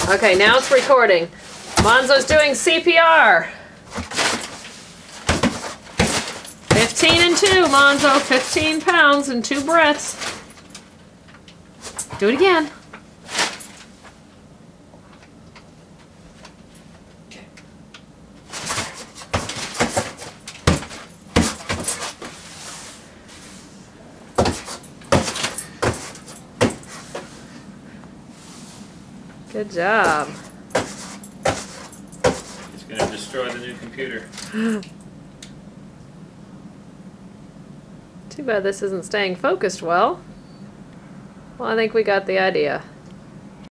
Okay, now it's recording. Monzo's doing CPR. 15 and 2, Monzo. 15 pounds and 2 breaths. Do it again. Good job. He's going to destroy the new computer. Too bad this isn't staying focused well. Well, I think we got the idea.